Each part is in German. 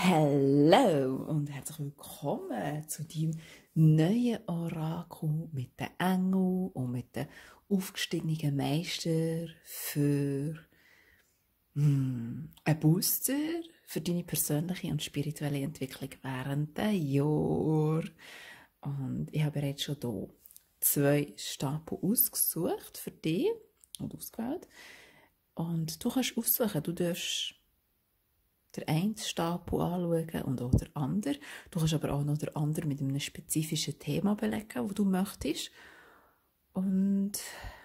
Hallo und herzlich willkommen zu deinem neuen Orakel mit den Engeln und mit den aufgestiegenen Meister für einen Booster für deine persönliche und spirituelle Entwicklung während des Jahres. Und ich habe bereits schon hier 2 Stapel ausgesucht für dich und ausgewählt. Und du kannst aussuchen, du darfst den einen Stapel anschauen und auch den anderen. Du kannst aber auch noch den anderen mit einem spezifischen Thema belegen, das du möchtest. Und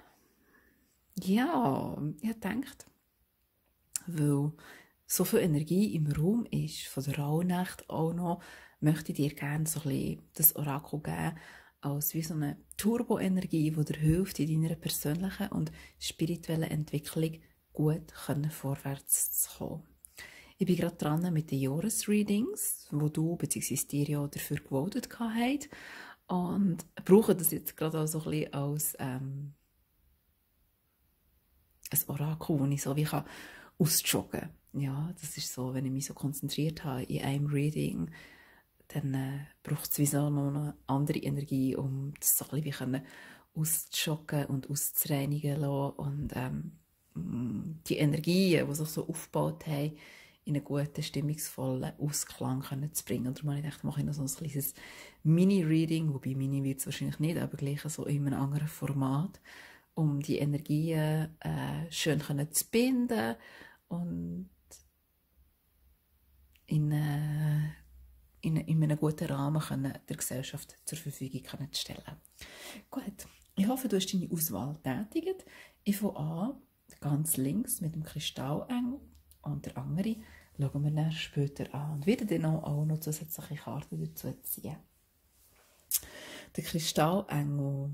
ja, ich habe gedacht, weil so viel Energie im Raum ist, von der Rauhnacht auch noch, möchte ich dir gerne so ein bisschen das Orakel geben, als wie so eine Turboenergie, die dir hilft, in deiner persönlichen und spirituellen Entwicklung gut vorwärts zu kommen. Ich bin gerade dran mit den Jahresreadings, wo du bzw. dir ja dafür gewotet hast. Und brauche das jetzt gerade auch so ein bisschen als ein Orakel, das ich so wie ausjoggen kann. Ja, das ist so, wenn ich mich so konzentriert habe in einem Reading, dann braucht es wie so noch eine andere Energie, um das so ein bisschen auszujoggen und auszureinigen lassen. Und die Energien, die sich so aufgebaut haben, in einen guten, stimmungsvollen Ausklang zu bringen. Und darum habe ich gedacht, mache ich noch so ein kleines Mini-Reading, wobei Mini wird es wahrscheinlich nicht, aber gleich so in einem anderen Format, um die Energien schön zu binden und in einem guten Rahmen der Gesellschaft zur Verfügung zu stellen. Gut, ich hoffe, du hast deine Auswahl tätigt. Ich fange an, ganz links mit dem Kristallengel und der andere schauen wir dann später an und werden dann auch noch zusätzliche Karten dazu ziehen. Der Kristallengel.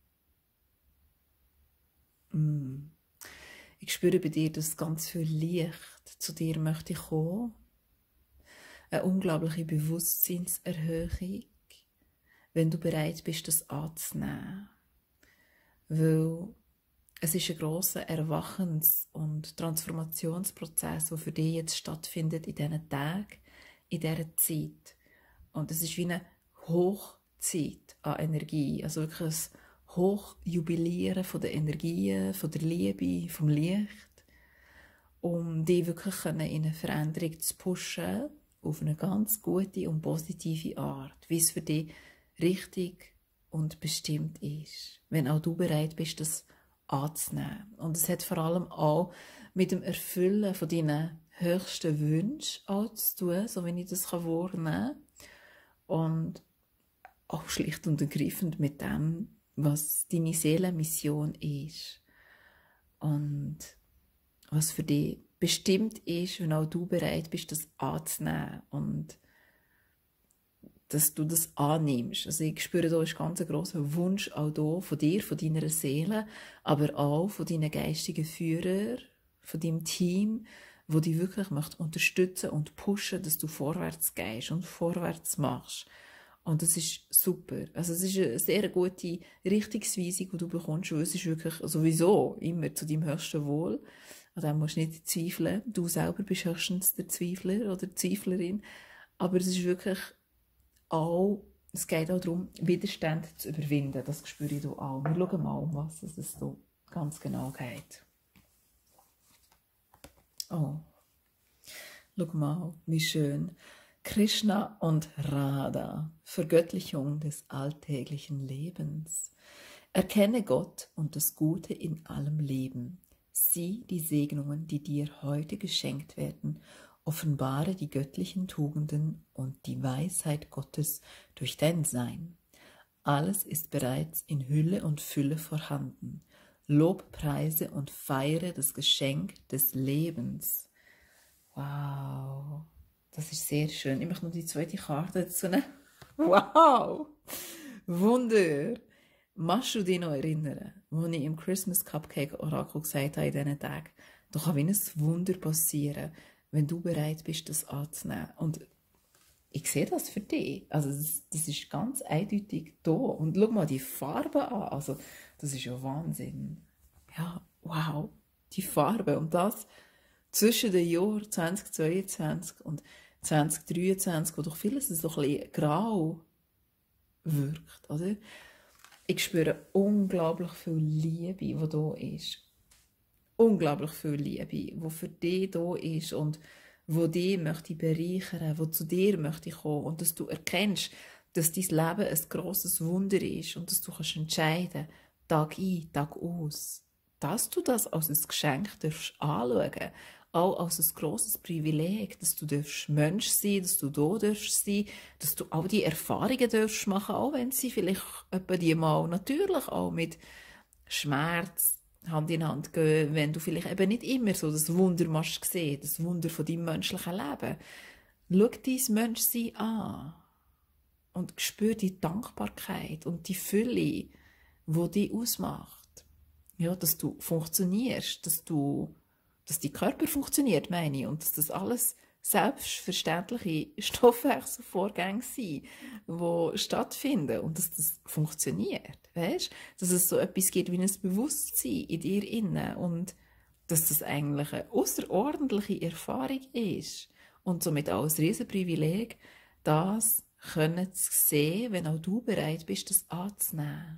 Ich spüre bei dir, dass ganz viel Licht zu dir möchte kommen. Eine unglaubliche Bewusstseinserhöhung, wenn du bereit bist, das anzunehmen. Weil es ist ein grosser Erwachens- und Transformationsprozess, der für dich jetzt stattfindet in diesen Tagen, in dieser Zeit. Und es ist wie eine Hochzeit an Energie, also wirklich ein Hochjubilieren von der Energien, von der Liebe, vom Licht, um dich wirklich in eine Veränderung zu pushen, auf eine ganz gute und positive Art, wie es für dich richtig und bestimmt ist, wenn auch du bereit bist, das anzunehmen. Und es hat vor allem auch mit dem Erfüllen von deinen höchsten Wünschen zu tun, so wie ich das wahrnehmen kann. Und auch schlicht und ergreifend mit dem, was deine Seelenmission ist. Und was für dich bestimmt ist, wenn auch du bereit bist, das anzunehmen. Und dass du das annimmst. Also ich spüre, da ist ganz ein grosser Wunsch auch hier von dir, von deiner Seele, aber auch von deinen geistigen Führern, von deinem Team, wo dich wirklich unterstützen und pushen, dass du vorwärts gehst und vorwärts machst. Und das ist super. Also es ist eine sehr gute Richtungsweisung, die du bekommst, weil es ist wirklich sowieso immer zu deinem höchsten Wohl. An dem musst du nicht zweifeln. Du selber bist höchstens der Zweifler oder die Zweiflerin. Aber es ist wirklich auch, es geht auch darum, Widerstände zu überwinden. Das spüre ich hier auch. Wir schauen mal, um was es so ganz genau geht. Oh, schau mal, wie schön. Krishna und Radha, Vergöttlichung des alltäglichen Lebens. Erkenne Gott und das Gute in allem Leben. Sieh die Segnungen, die dir heute geschenkt werden. Offenbare die göttlichen Tugenden und die Weisheit Gottes durch dein Sein. Alles ist bereits in Hülle und Fülle vorhanden. Lob, preise und feiere das Geschenk des Lebens. Wow, das ist sehr schön. Ich möchte noch die zweite Karte dazu nehmen. Wow, Wunder. Machst du dich noch erinnern, als ich im Christmas Cupcake Orakel gesagt habe in diesen Tagen, da kann wie ein Wunder passieren, wenn du bereit bist, das anzunehmen. Und ich sehe das für dich. Also das ist ganz eindeutig da. Und schau mal die Farbe an. Also das ist ja Wahnsinn. Ja, wow, die Farbe. Und das zwischen den Jahren 2022 und 2023, wo doch vieles so ein bisschen grau wirkt, oder? Ich spüre unglaublich viel Liebe, die da ist. Unglaublich viel Liebe, die für dich da ist und wo dich möchte bereichern, wo zu dir möchte kommen und dass du erkennst, dass dein Leben ein grosses Wunder ist und dass du kannst entscheiden, Tag ein, Tag aus, dass du das als ein Geschenk darfst anschauen, auch als ein grosses Privileg, dass du Mensch sein darfst, dass du da darfst sein, dass du all die Erfahrungen darfst machen, auch wenn sie vielleicht etwa die mal natürlich auch mit Schmerz Hand in Hand gehen, wenn du vielleicht eben nicht immer so das Wunder machst sehen, das Wunder von deinem menschlichen Leben. Schau dein Menschsein an und spür die Dankbarkeit und die Fülle, die dich ausmacht. Ja, dass du funktionierst, dass dein Körper funktioniert, meine ich, und dass das alles selbstverständliche Stoffwechselvorgänge sind, die stattfinden und dass das funktioniert, weißt? Dass es so etwas gibt wie ein Bewusstsein in dir innen und dass das eigentlich eine außerordentliche Erfahrung ist und somit auch ein Riesenprivileg, das können zu sehen, wenn auch du bereit bist, das anzunehmen.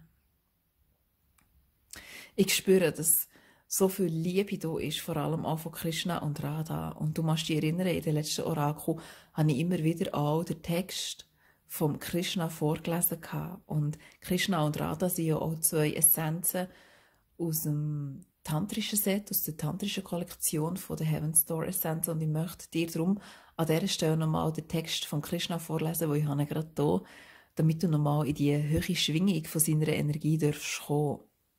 Ich spüre, dass so viel Liebe da ist, vor allem auch von Krishna und Radha. Und du musst dich erinnern, in den letzten Orakel habe ich immer wieder auch den Text vom Krishna vorgelesen gehabt. Und Krishna und Radha sind ja auch zwei Essenzen aus dem tantrischen Set, aus der tantrischen Kollektion von der Heaven's Door Essenzen. Und ich möchte dir darum an dieser Stelle nochmal den Text von Krishna vorlesen, wo ich habe gerade hier, damit du nochmal in die höhere Schwingung von seiner Energie darfst kommen.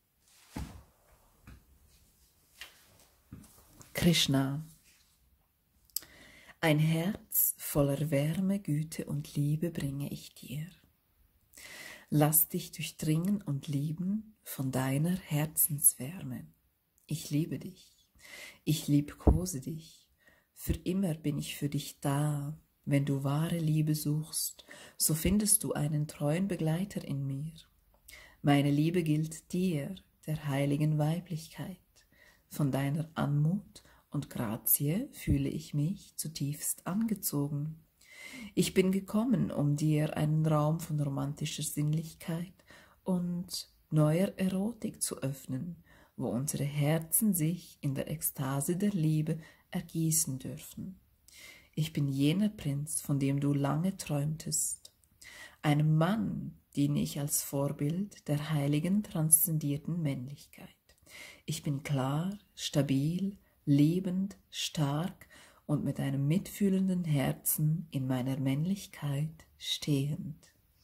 Krishna. Ein Herz voller Wärme, Güte und Liebe bringe ich dir. Lass dich durchdringen und lieben von deiner Herzenswärme. Ich liebe dich. Ich liebkose dich. Für immer bin ich für dich da. Wenn du wahre Liebe suchst, so findest du einen treuen Begleiter in mir. Meine Liebe gilt dir, der heiligen Weiblichkeit. Von deiner Anmut und Grazie fühle ich mich zutiefst angezogen. Ich bin gekommen, um dir einen Raum von romantischer Sinnlichkeit und neuer Erotik zu öffnen, wo unsere Herzen sich in der Ekstase der Liebe ergießen dürfen. Ich bin jener Prinz, von dem du lange träumtest. Einem Mann diene ich als Vorbild der heiligen, transzendierten Männlichkeit. Ich bin klar, stabil, liebend, stark und mit einem mitfühlenden Herzen in meiner Männlichkeit stehend.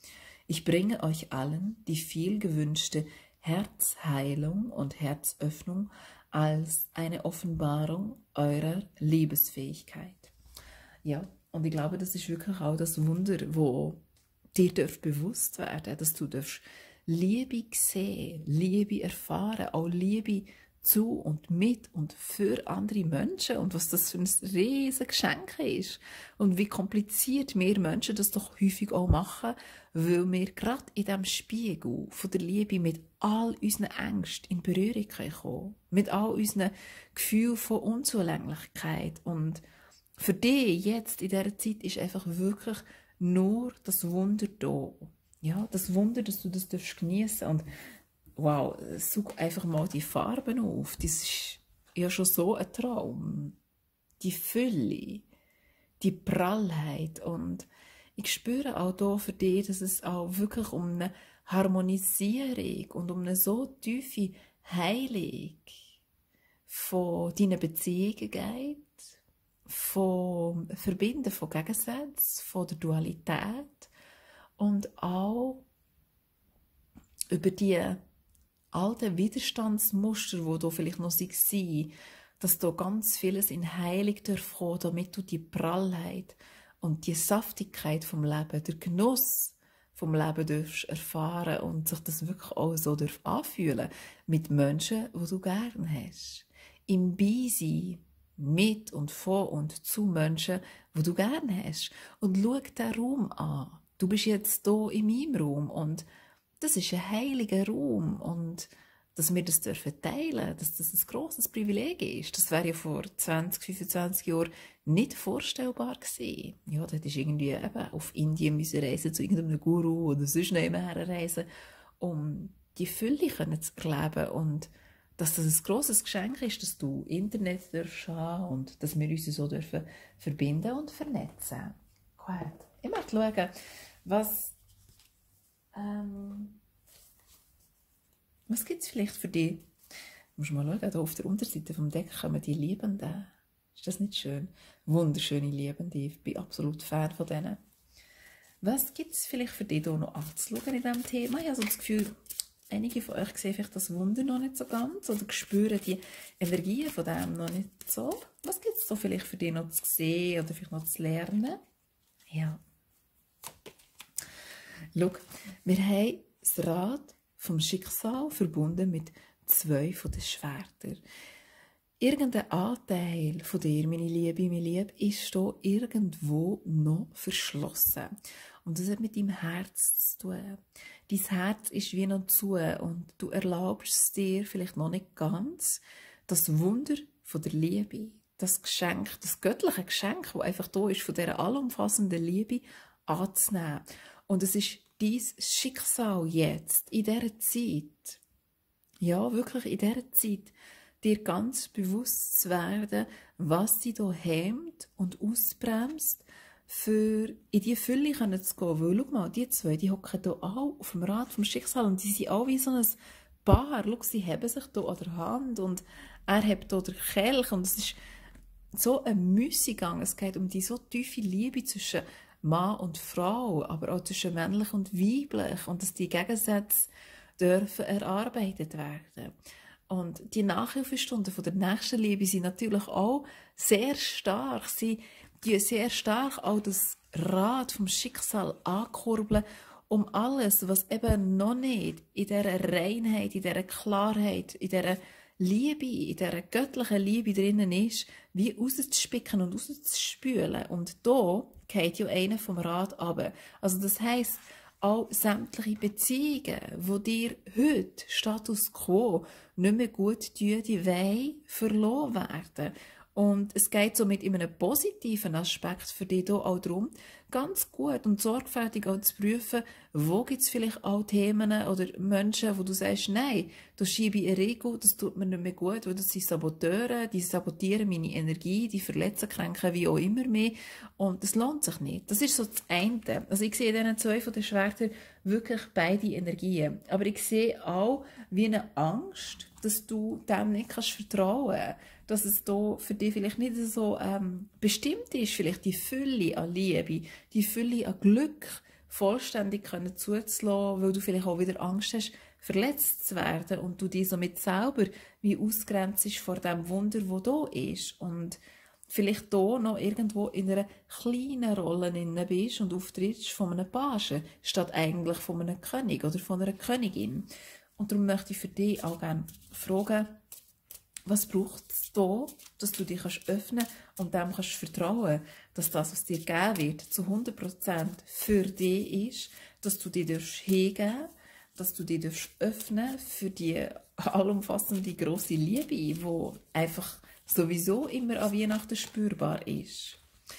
Ich bringe euch allen die viel gewünschte Herzheilung und Herzöffnung als eine Offenbarung eurer Liebesfähigkeit. Ja, und ich glaube, das ist wirklich auch das Wunder, wo dir bewusst werden, dass du Liebe sehen, Liebe erfahren, auch Liebe zu und mit und für andere Menschen und was das für ein riesiges Geschenk ist und wie kompliziert wir Menschen das doch häufig auch machen, weil wir gerade in diesem Spiegel von der Liebe mit all unseren Ängsten in Berührung kommen, mit all unseren Gefühlen von Unzulänglichkeit. Und für dich jetzt in dieser Zeit ist einfach wirklich nur das Wunder da. Ja, das Wunder, dass du das geniessen darfst. Und wow, such einfach mal die Farben auf. Das ist ja schon so ein Traum. Die Fülle, die Prallheit. Und ich spüre auch hier für dich, dass es auch wirklich um eine Harmonisierung und um eine so tiefe Heilung von deinen Beziehungen geht, von Verbinden von Gegensätzen, von der Dualität und auch über die alten Widerstandsmuster, die da vielleicht noch waren, dass da ganz vieles in Heilung kommen darf, damit du die Prallheit und die Saftigkeit vom Leben, der Genuss vom Leben darfst erfahren und sich das wirklich auch so anfühlen mit Menschen, die du gerne hast. Im Beisein mit und von und zu Menschen, die du gerne hast. Und schau den Raum an. Du bist jetzt hier in meinem Raum und das ist ein heiliger Raum und dass wir das dürfen teilen, dass das ein grosses Privileg ist. Das wäre ja vor 20, 25 Jahren nicht vorstellbar gewesen. Ja, da hättest du irgendwie eben auf Indien müssen reisen, zu irgendeinem Guru oder sonst noch immer reisen, um die Fülle zu erleben und dass das ein grosses Geschenk ist, dass du Internet darfst haben und dass wir uns so dürfen verbinden und vernetzen. Gut. Ich möchte schauen, was gibt es vielleicht für dich? Du musst mal schauen, hier auf der Unterseite vom Deck kommen die Liebenden. Ist das nicht schön? Wunderschöne Liebende, ich bin absolut Fan von denen. Was gibt es vielleicht für dich hier noch anzuschauen in diesem Thema? Ich habe so das Gefühl, einige von euch sehen vielleicht das Wunder noch nicht so ganz oder spüren die Energien von dem noch nicht so. Was gibt es so vielleicht für dich noch zu sehen oder vielleicht noch zu lernen? Ja. Schau, wir haben das Rad vom Schicksal verbunden mit 2 von den Schwertern. Irgendein Anteil von dir, meine Liebe, ist hier irgendwo noch verschlossen. Und das hat mit deinem Herz zu tun. Dein Herz ist wie noch zu und du erlaubst es dir vielleicht noch nicht ganz, das Wunder von der Liebe, das Geschenk, das göttliche Geschenk, das einfach da ist, von dieser allumfassenden Liebe anzunehmen. Und es ist dein Schicksal jetzt, in dieser Zeit, ja, wirklich in dieser Zeit, dir ganz bewusst zu werden, was dich hier hemmt und ausbremst, für in die Fülle zu gehen. Weil, schau mal, die 2, die hocken hier auch auf dem Rad vom Schicksal und die sind auch wie so ein Paar. Schau, sie haben sich hier an der Hand und er hat hier den Kelch und es ist so ein Müßiggang. Es geht um die so tiefe Liebe zwischen Mann und Frau, aber auch zwischen männlich und weiblich und dass die Gegensätze dürfen erarbeitet werden. Und die Nachhilfestunden von der Nächstenliebe sind natürlich auch sehr stark. Sie die sehr stark auch das Rad vom Schicksal ankurbeln, um alles, was eben noch nicht in dieser Reinheit, in dieser Klarheit, in dieser Liebe, in dieser göttlichen Liebe drinnen ist, wie rauszuspicken und rauszuspülen. Und da geht ja einer vom Rad runter. Also das heisst, auch sämtliche Beziehungen, die dir heute, Status quo, nicht mehr gut tun, die wollen verloren werden. Und es geht somit in einem positiven Aspekt für dich hier auch darum, ganz gut und sorgfältig auch zu prüfen, wo gibt es vielleicht auch Themen oder Menschen, wo du sagst, nein, da schiebe ich eine Regel, das tut mir nicht mehr gut, weil das sind Saboteure, die sabotieren meine Energie, die verletzen, kränken, wie auch immer mehr. Und das lohnt sich nicht. Das ist so das eine. Also ich sehe in diesen 2 von den Schwertern wirklich beide Energien. Aber ich sehe auch wie eine Angst, dass du dem nicht vertrauen kannst. Dass es da für dich vielleicht nicht so bestimmt ist, vielleicht die Fülle an Liebe, die Fülle an Glück vollständig zuzulassen, weil du vielleicht auch wieder Angst hast, verletzt zu werden und du dich somit selber wie ausgrenzt vor dem Wunder, das da ist. Und vielleicht da noch irgendwo in einer kleinen Rolle bist und auftrittst von einem Page, statt eigentlich von einem König oder von einer Königin. Und darum möchte ich für dich auch gerne fragen, was braucht es da, dass du dich öffnen und dem kannst vertrauen, dass das, was dir gegeben wird, zu 100% für dich ist, dass du dich hingeben darfst, dass du dich öffnen für die allumfassende grosse Liebe, die einfach sowieso immer an Weihnachten spürbar ist.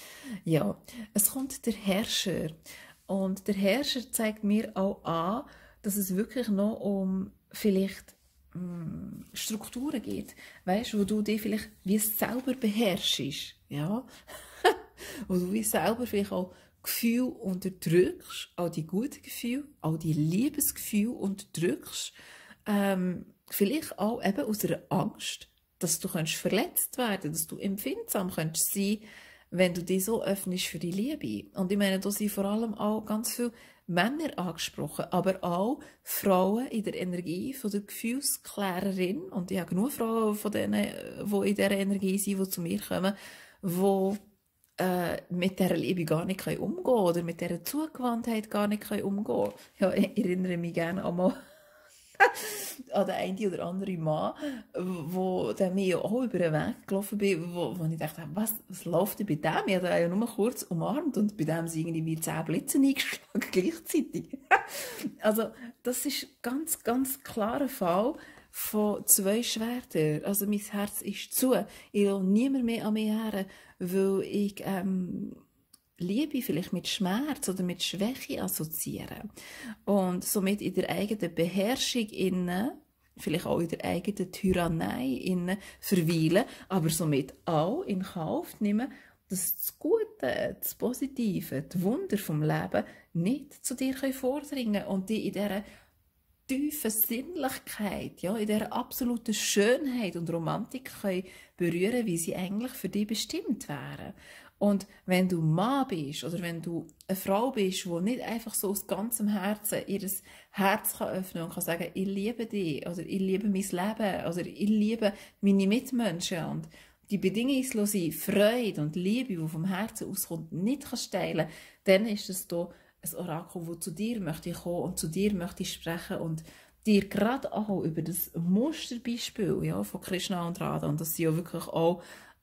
Ja, es kommt der Herrscher. Und der Herrscher zeigt mir auch an, dass es wirklich noch um vielleicht Strukturen geht, weißt, wo du dich vielleicht wie selber beherrschst, ja, wo du wie selber vielleicht auch Gefühle unterdrückst, auch die guten Gefühle, auch die Liebesgefühle unterdrückst, vielleicht auch eben aus einer Angst, dass du verletzt werden, dass du empfindsam sein, wenn du dich so öffnest für die Liebe. Und ich meine, da sind vor allem auch ganz viele Männer angesprochen, aber auch Frauen in der Energie von der Gefühlsklärerin. Und ich habe genug Frauen von denen, die in dieser Energie sind, die zu mir kommen, die mit dieser Liebe gar nicht umgehen können oder mit dieser Zugewandtheit gar nicht umgehen können. Ja, ich erinnere mich gerne einmal an den einen oder anderen Mann, wo der mir auch über den Weg gelaufen bin, wo ich dachte, was läuft denn bei dem? Ich habe ihn ja nur kurz umarmt und bei dem sind irgendwie 10 Blitze eingeschlagen gleichzeitig. Also das ist ganz, ganz klarer Fall von zwei Schwertern. Also mein Herz ist zu. Ich will niemand mehr an mich her, weil ich Liebe vielleicht mit Schmerz oder mit Schwäche assoziieren. Und somit in der eigenen Beherrschung innen, vielleicht auch in der eigenen Tyrannei innen verweilen, aber somit auch in Kauf nehmen, dass das Gute, das Positive, die Wunder vom Leben nicht zu dir vordringen können und die in dieser tiefen Sinnlichkeit, ja, in dieser absoluten Schönheit und Romantik können berühren, wie sie eigentlich für dich bestimmt wären. Und wenn du Mann bist oder wenn du eine Frau bist, die nicht einfach so aus ganzem Herzen ihr Herz kann öffnen und kann sagen, ich liebe dich oder ich liebe mein Leben oder ich liebe meine Mitmenschen und die bedingungslose Freude und Liebe, die vom Herzen auskommt, nicht kannst teilen, dann ist es hier ein Orakel, das zu dir möchte kommen und zu dir möchte sprechen und dir gerade auch über das Musterbeispiel, ja, von Krishna und Radha, und das sind ja wirklich auch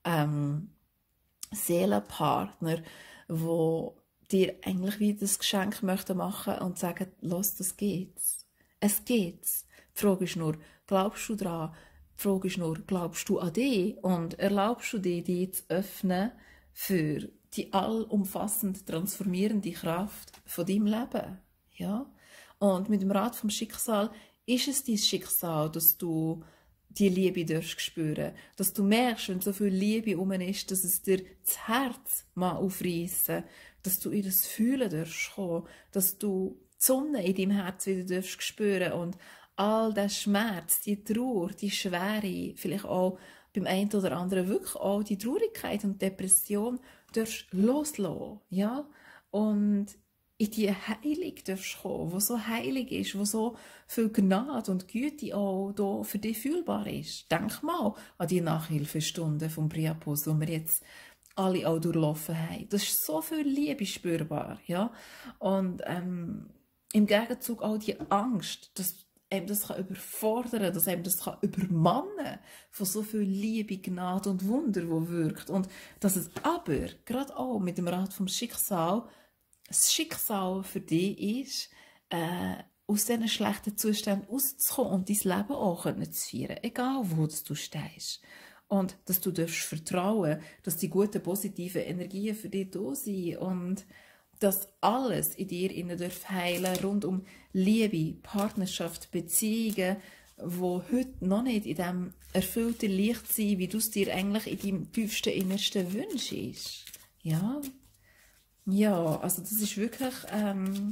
Seelenpartner, die dir eigentlich wie das Geschenk möchten machen und sagen, los, das geht's. Es geht's. Die Frage ist nur, glaubst du daran? Die Frage ist nur, glaubst du an dich? Und erlaubst du dir, dich zu öffnen für die allumfassend transformierende Kraft von deinem Leben? Ja? Und mit dem Rat vom Schicksal ist es dein Schicksal, dass du die Liebe spüren darfst, dass du merkst, wenn so viel Liebe um ist, dass es dir das Herz mal aufreissen, dass du in das Fühlen darfst kommen, dass du die Sonne in deinem Herz wieder darfst spüren und all der Schmerz, die Trauer, die Schwere, vielleicht auch beim einen oder anderen wirklich auch die Traurigkeit und Depression darfst loslassen, ja, und in die Heilung darfst kommen, die so heilig ist, wo so viel Gnade und Güte auch da für dich fühlbar ist. Denk mal an die Nachhilfestunden vom Priapos, die wir jetzt alle auch durchlaufen haben. Das ist so viel Liebe spürbar, ja. Und im Gegenzug auch die Angst, dass einem das kann überfordern, dass einem das kann übermannen von so viel Liebe, Gnade und Wunder, wo wirkt. Und dass es aber, gerade auch mit dem Rat vom Schicksal, das Schicksal für dich ist, aus diesen schlechten Zuständen rauszukommen und dein Leben auch zu feiern, egal wo du stehst. Und dass du vertrauen darfst, dass die guten, positiven Energien für dich da sind und dass alles in dir innen heilen rund um Liebe, Partnerschaft, Beziehungen, wo heute noch nicht in dem erfüllten Licht sind, wie du es dir eigentlich in deinem tiefsten Innersten wünschst. Ja, ja, also das ist wirklich ein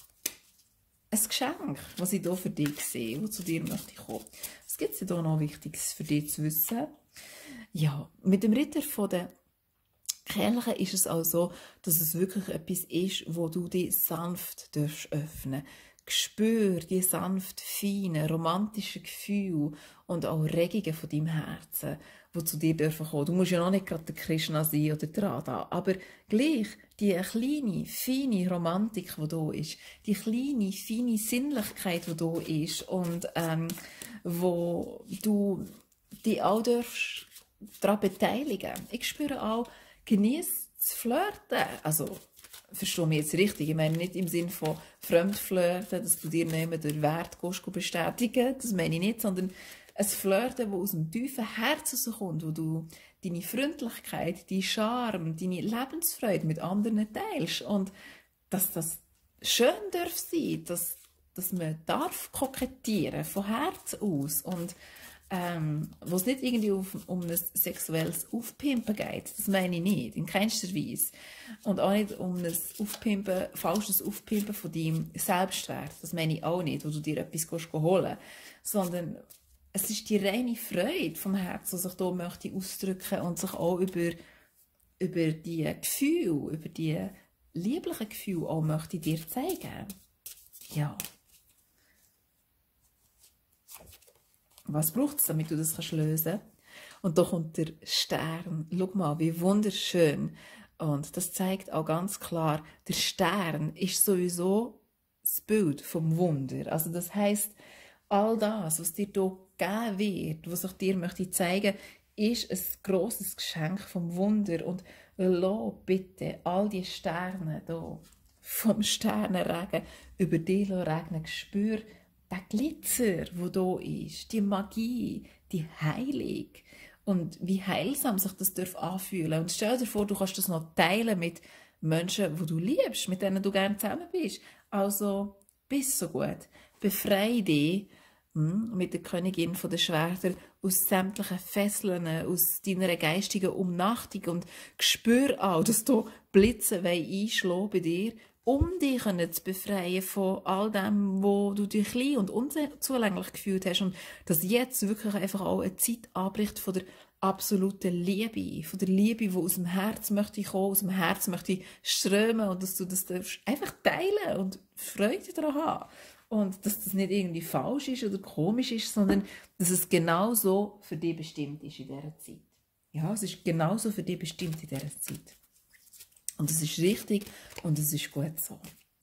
Geschenk, was ich hier für dich sehe, das zu dir möchte kommen. Was gibt es hier noch Wichtiges für dich zu wissen? Ja, mit dem Ritter von der Kelche ist es auch so, dass es wirklich etwas ist, wo du dich sanft öffnen darfst. Spür die sanft feinen, romantischen Gefühle und auch Regungen von deinem Herzen, die zu dir kommen dürfen. Du musst ja noch nicht gerade der Krishna sein oder der Radha, aber gleich die kleine, feine Romantik, die da ist, die kleine, feine Sinnlichkeit, die da ist und wo du dich auch daran beteiligen darfst. Ich spüre auch, genieß das Flirten. Also, verstehe mich jetzt richtig. Ich meine nicht im Sinne von Fremdflirten, dass du dir nicht den Wert bestätigen kannst. Das meine ich nicht, sondern ein Flirten, das aus dem tiefen Herzen kommt, wo du deine Freundlichkeit, deinen Charme, deine Lebensfreude mit anderen teilst. Und dass das schön darf sein, dass man darf kokettieren von Herz aus und wo es nicht irgendwie um ein sexuelles Aufpimpen geht, das meine ich nicht, in keinster Weise. Und auch nicht um ein falsches Aufpimpen von deinem Selbstwert, das meine ich auch nicht, wo du dir etwas holen kannst, sondern es ist die reine Freude vom Herzen, die sich hier möchte ausdrücken und sich auch über die Gefühle, über die lieblichen Gefühle auch möchte dir zeigen. Ja. Was braucht es, damit du das lösen kannst? Und da kommt der Stern. Schau mal, wie wunderschön. Und das zeigt auch ganz klar, der Stern ist sowieso das Bild vom Wunder. Also das heisst, all das, was dir hier gegeben wird, was ich dir möchte zeigen, ist ein grosses Geschenk vom Wunder. Und lass bitte all die Sterne hier vom Sternenregen über dich regnen. Spür der Glitzer, wo da ist, die Magie, die Heilung und wie heilsam sich das darf anfühlen. Und stell dir vor, du kannst das noch teilen mit Menschen, die du liebst, mit denen du gerne zusammen bist. Also, bist so gut. Befreie dich mit der Königin von der Schwerter aus sämtlichen Fesseln, aus deiner geistigen Umnachtung und spür auch, dass da Blitze einschlagen bei dir, um dich zu befreien von all dem, wo du dich klein und unzulänglich gefühlt hast und dass jetzt wirklich einfach auch eine Zeit anbricht von der absoluten Liebe, von der Liebe, die aus dem Herz möchte kommen, aus dem Herz möchte strömen und dass du das einfach teilen und Freude daran haben. Und dass das nicht irgendwie falsch ist oder komisch ist, sondern dass es genauso für dich bestimmt ist in dieser Zeit. Ja, es ist genauso für dich bestimmt in dieser Zeit. Und es ist richtig und es ist gut so.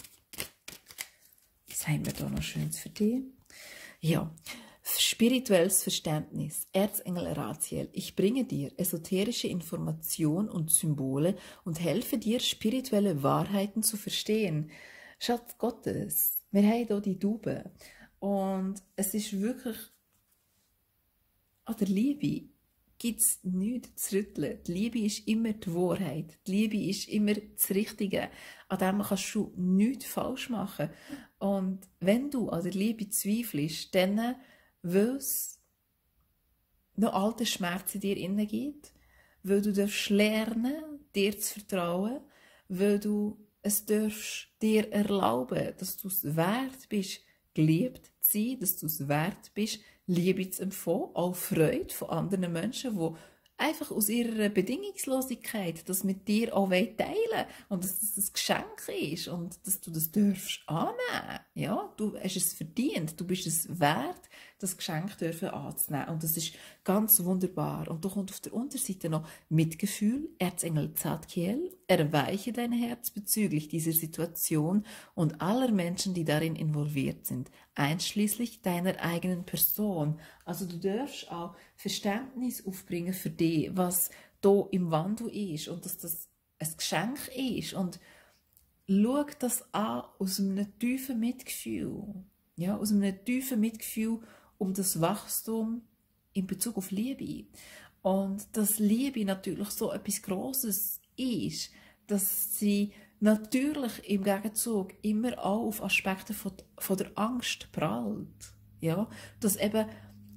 Was haben wir da noch Schönes für dich? Ja, spirituelles Verständnis. Erzengel Ratziel, ich bringe dir esoterische Informationen und Symbole und helfe dir, spirituelle Wahrheiten zu verstehen. Schatz Gottes, wir haben hier die Taube und es ist wirklich an der Liebe gibt es nichts zu rütteln. Die Liebe ist immer die Wahrheit. Die Liebe ist immer das Richtige. An dem kannst du nichts falsch machen. Und wenn du an der Liebe zweifelst, dann, weil es noch alte Schmerz in dir innen gibt, weil du darfst lernen, dir zu vertrauen, weil du es darfst dir erlauben, dass du es wert bist, geliebt zu sein, dass du es wert bist, Liebe zu empfangen, auch Freude von anderen Menschen, die einfach aus ihrer Bedingungslosigkeit das mit dir auch teilen wollen und dass das ein Geschenk ist und dass du das darfst annehmen. Ja, du hast es verdient, du bist es wert, das Geschenk dürfen anzunehmen und das ist ganz wunderbar. Und da kommt auf der Unterseite noch Mitgefühl, Erzengel Zadkiel, erweiche dein Herz bezüglich dieser Situation und aller Menschen, die darin involviert sind, einschließlich deiner eigenen Person. Also du darfst auch Verständnis aufbringen für dich, was da im Wandel ist und dass das ein Geschenk ist und schau das an aus einem tiefen Mitgefühl. Ja, aus einem tiefen Mitgefühl um das Wachstum in Bezug auf Liebe. Und dass Liebe natürlich so etwas Grosses ist, dass sie natürlich im Gegenzug immer auch auf Aspekte von der Angst prallt. Ja, dass eben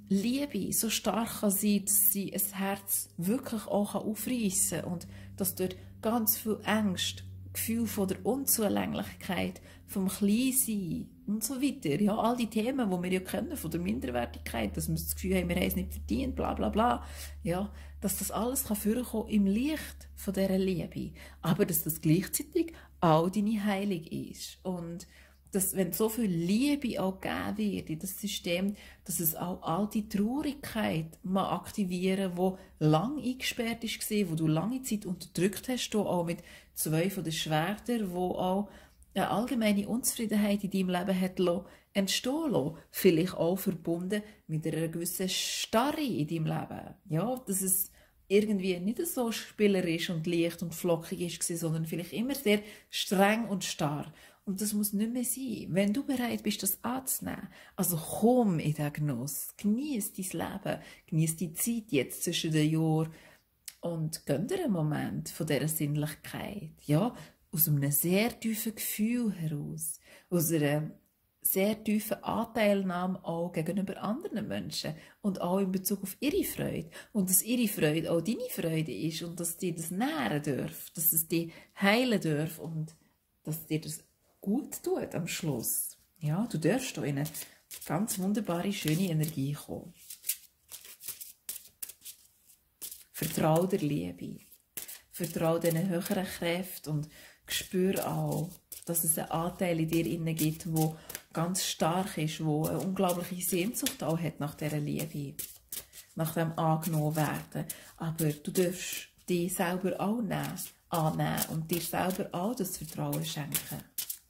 Liebe so stark kann sein, dass sie ein Herz wirklich auch aufreissen kann und dass dort ganz viel Angst, Gefühl von der Unzulänglichkeit, vom Kleinsein und so weiter. Ja, all die Themen, die wir ja kennen, von der Minderwertigkeit, dass wir das Gefühl haben, wir haben es nicht verdient, bla bla bla. Ja, dass das alles vorkommen im Licht von dieser Liebe. Aber dass das gleichzeitig auch deine Heilung ist. Und dass, wenn so viel Liebe auch gegeben wird in das System, dass es auch all die Traurigkeit mal aktivieren, die lang eingesperrt war, wo du lange Zeit unterdrückt hast, auch mit 2 von den Schwertern, wo auch eine allgemeine Unzufriedenheit in deinem Leben hat entstehen lassen. Vielleicht auch verbunden mit einer gewissen Starre in deinem Leben. Ja, dass es irgendwie nicht so spielerisch und leicht und flockig ist, sondern vielleicht immer sehr streng und starr. Und das muss nicht mehr sein, wenn du bereit bist, das anzunehmen. Also komm in den Genuss, genieß dein Leben, genieß die Zeit jetzt zwischen den Jahren und gönn dir einen Moment von dieser Sinnlichkeit. Ja, aus einem sehr tiefen Gefühl heraus, aus einer sehr tiefen Anteilnahme auch gegenüber anderen Menschen und auch in Bezug auf ihre Freude. Und dass ihre Freude auch deine Freude ist und dass dir das nähren darf, dass es dich heilen darf und dass dir das gut tut am Schluss. Ja, du darfst da in eine ganz wunderbare, schöne Energie kommen. Vertrau der Liebe. Vertrau diesen höheren Kräften und spür auch, dass es einen Anteil in dir innen gibt, der ganz stark ist, der eine unglaubliche Sehnsucht auch hat nach dieser Liebe, nach dem angenommen werden. Aber du darfst dich selber auch annehmen und dir selber auch das Vertrauen schenken.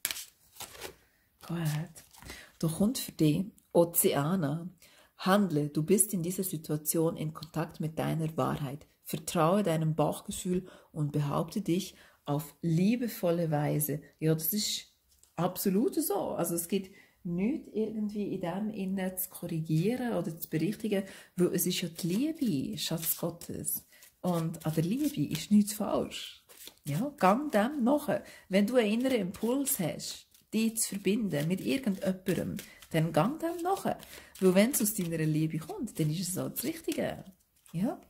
Gut. Da kommt für dich Ozeana. Handle, du bist in dieser Situation in Kontakt mit deiner Wahrheit. Vertraue deinem Bauchgefühl und behaupte dich auf liebevolle Weise. Ja, das ist absolut so. Also es gibt Nicht irgendwie in dem Innen zu korrigieren oder zu berichtigen, weil es ist ja die Liebe, Schatz Gottes. Und an der Liebe ist nichts falsch. Ja, gang dem nach. Wenn du einen inneren Impuls hast, dich zu verbinden mit irgendjemandem, dann gang dem nach. Weil wenn es aus deiner Liebe kommt, dann ist es auch das Richtige. Ja?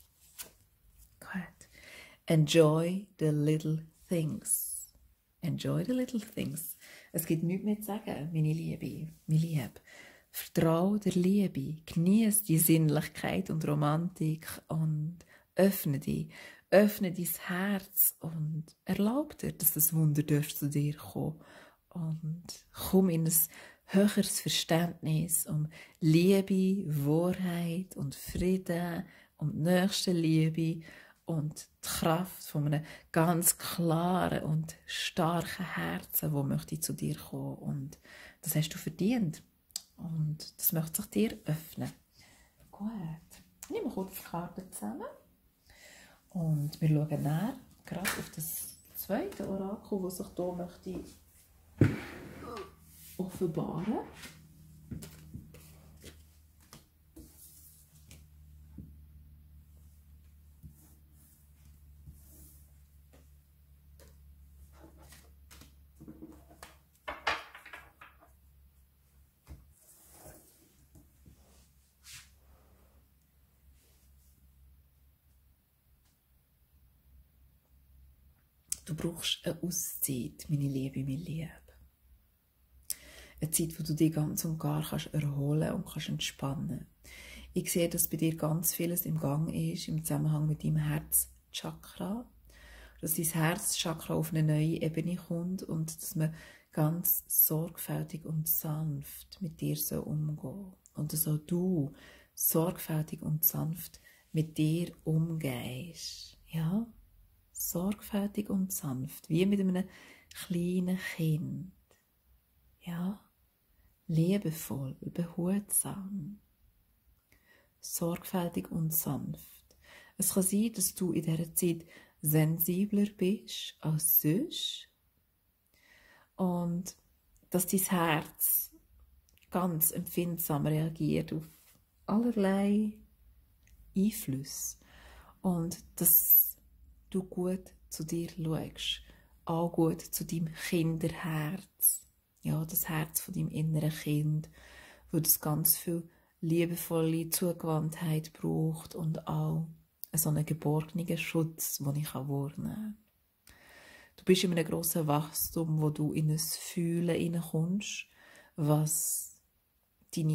Gut. Enjoy the little things. Enjoy the little things. Es gibt nichts mehr zu sagen, meine Liebe, mein Lieb. Vertraue der Liebe, genieße die Sinnlichkeit und Romantik und öffne dich. Öffne dein Herz und erlaube dir, dass das Wunder zu dir kommen. Und komm in ein höheres Verständnis um Liebe, Wahrheit und Frieden und Nächstenliebe und die Kraft von einem ganz klaren und starken Herzen, wo möchte zu dir kommen. Und das hast du verdient. Und das möchte sich dir öffnen. Gut. Nehmen wir kurz die Karten zusammen. Und wir schauen näher gerade auf das zweite Orakel, das sich hier möchte offenbaren. Du brauchst eine Auszeit, meine Liebe, mein Lieb. Eine Zeit, wo du dich ganz und gar kannst erholen und kannst entspannen. Ich sehe, dass bei dir ganz vieles im Gang ist, im Zusammenhang mit deinem Herzchakra. Dass dein Herzchakra auf eine neue Ebene kommt und dass man ganz sorgfältig und sanft mit dir so umgehen. Und dass auch du sorgfältig und sanft mit dir umgehst. Ja? Sorgfältig und sanft, wie mit einem kleinen Kind. Ja? Liebevoll, behutsam. Sorgfältig und sanft. Es kann sein, dass du in dieser Zeit sensibler bist als sonst und dass dein Herz ganz empfindsam reagiert auf allerlei Einflüsse und dass du gut zu dir schaust, auch gut zu deinem Kinderherz, ja, das Herz von deinem inneren Kind, wo das ganz viel liebevolle Zugewandtheit braucht und auch so einen geborgenen Schutz, den ich wahrnehmen kann. Du bist in einem grossen Wachstum, wo du in ein Fühlen hineinkommst, was deine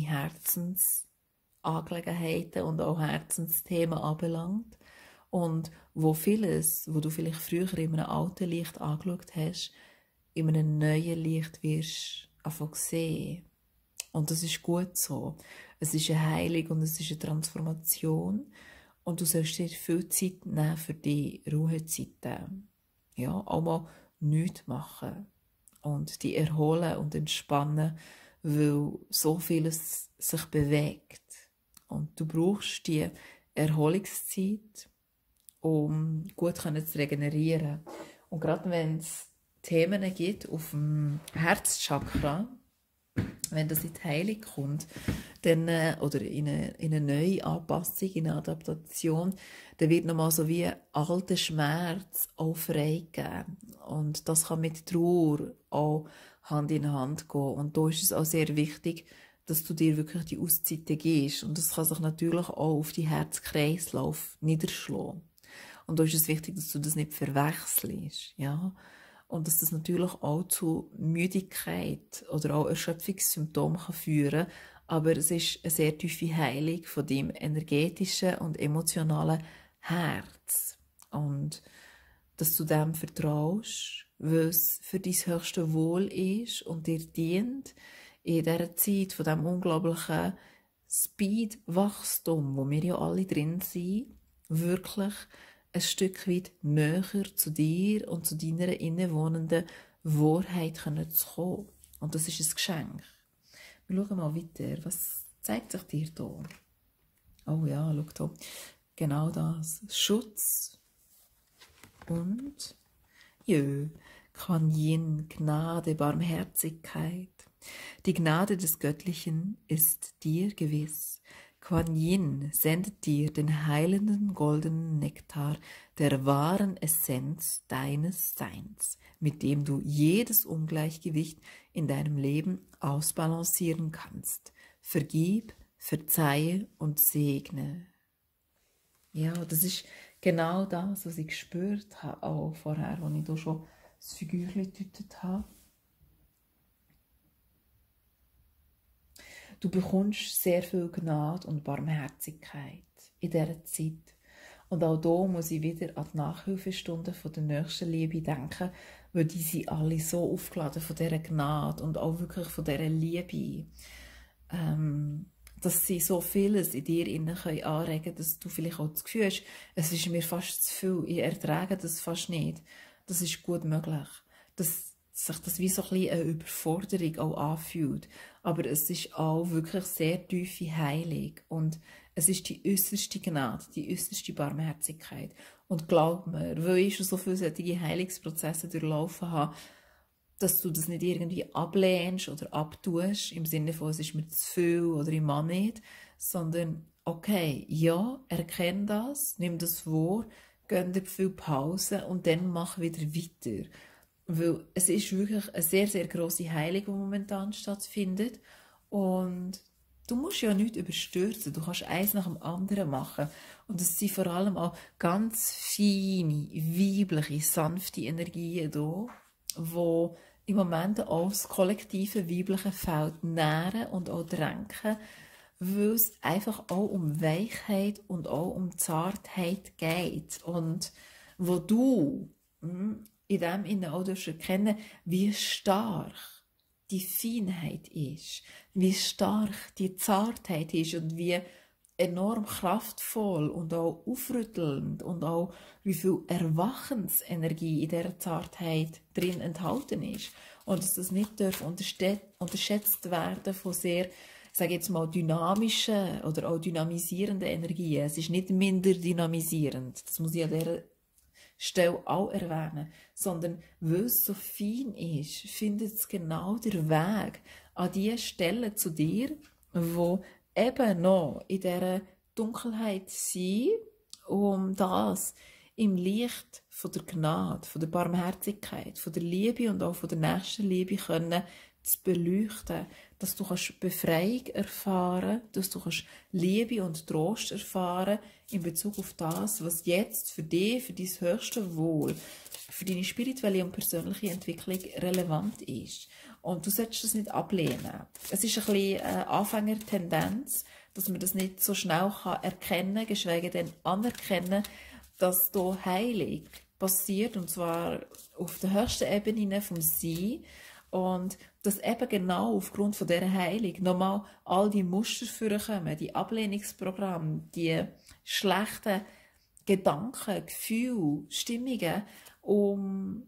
Herzensangelegenheiten und auch Herzensthemen anbelangt. Und wo vieles, wo du vielleicht früher in einem alten Licht angeschaut hast, in einem neuen Licht wirst anfangen sehen. Und das ist gut so. Es ist eine Heilung und es ist eine Transformation. Und du sollst dir viel Zeit nehmen für die Ruhezeiten. Ja, auch mal nichts machen. Und die erholen und entspannen, weil so vieles sich bewegt. Und du brauchst die Erholungszeit, um gut zu regenerieren. Und gerade wenn es Themen gibt auf dem Herzchakra, wenn das in die Heilung kommt, dann, oder in eine neue Anpassung, in eine Adaptation, dann wird nochmal so wie alter Schmerz auch freigegeben. Und das kann mit Trauer auch Hand in Hand gehen. Und da ist es auch sehr wichtig, dass du dir wirklich die Auszeiten gibst. Und das kann sich natürlich auch auf die Herzkreislauf niederschlagen. Und da ist es wichtig, dass du das nicht verwechselst, ja. Und dass das natürlich auch zu Müdigkeit oder auch Erschöpfungssymptomen führen kann. Aber es ist eine sehr tiefe Heilung von deinem energetischen und emotionalen Herz. Und dass du dem vertraust, weil es für dein höchstes Wohl ist und dir dient, in dieser Zeit von diesem unglaublichen Speed-Wachstum, wo wir ja alle drin sind, wirklich ein Stück weit näher zu dir und zu deiner innewohnenden Wahrheit zu kommen. Und das ist ein Geschenk. Wir schauen mal weiter. Was zeigt sich dir hier? Oh ja, schau hier. Genau das. Schutz und Kuan Yin, Gnade, Barmherzigkeit. Die Gnade des Göttlichen ist dir gewiss. Kuan Yin sendet dir den heilenden goldenen Nektar der wahren Essenz deines Seins, mit dem du jedes Ungleichgewicht in deinem Leben ausbalancieren kannst. Vergib, verzeihe und segne. Ja, das ist genau das, was ich gespürt habe, auch vorher, als ich da schon das Figürchen gedeutet habe. Du bekommst sehr viel Gnade und Barmherzigkeit in dieser Zeit. Und auch hier muss ich wieder an die Nachhilfestunden von der Nächstenliebe denken, weil die sind alle so aufgeladen von dieser Gnade und auch wirklich von dieser Liebe, dass sie so vieles in dir anregen können, dass du vielleicht auch das Gefühl hast, es ist mir fast zu viel, ich ertrage das fast nicht. Das ist gut möglich. Dass sich das wie so ein bisschen eine Überforderung auch anfühlt. Aber es ist auch wirklich sehr tiefe Heilung. Und es ist die äußerste Gnade, die äußerste Barmherzigkeit. Und glaub mir, weil ich schon so viele solche Heilungsprozesse durchlaufen habe, dass du das nicht irgendwie ablehnst oder abtust, im Sinne von, es ist mir zu viel oder ich mag nicht, sondern, okay, ja, erkenne das, nimm das wahr, gönn dir viel Pause und dann mach wieder weiter. Weil es ist wirklich eine sehr, sehr grosse Heilung, die momentan stattfindet. Und du musst ja nichts überstürzen. Du kannst eins nach dem anderen machen. Und es sind vor allem auch ganz feine, weibliche, sanfte Energien da, die im Moment auch das kollektive weibliche Feld nähren und auch drängen, weil es einfach auch um Weichheit und auch um Zartheit geht. Und wo du in dem Innen auch erkennen, wie stark die Feinheit ist, wie stark die Zartheit ist und wie enorm kraftvoll und auch aufrüttelnd und auch wie viel Erwachensenergie in dieser Zartheit drin enthalten ist. Und dass das nicht unterschätzt werden von sehr, ich sage jetzt mal, dynamischen oder auch dynamisierenden Energien. Es ist nicht minder dynamisierend, das muss ich an dieser Stelle auch erwähnen, sondern weil es so fein ist, findet es genau den Weg an die Stellen zu dir, wo eben noch in dieser Dunkelheit sind, um das im Licht von der Gnade, von der Barmherzigkeit, von der Liebe und auch von der Nächstenliebe können zu beleuchten, dass du Befreiung erfahren kannst, dass du Liebe und Trost erfahren in Bezug auf das, was jetzt für dich, für dein höchste Wohl, für deine spirituelle und persönliche Entwicklung relevant ist. Und du solltest das nicht ablehnen. Es ist ein bisschen eine Anfängertendenz, dass man das nicht so schnell erkennen kann, geschweige denn anerkennen, dass hier Heilung passiert, und zwar auf der höchsten Ebene vom Sein. Und dass eben genau aufgrund von dieser Heilung nochmal all die Muster vorkommen, die Ablehnungsprogramme, die schlechten Gedanken, Gefühle, Stimmungen, um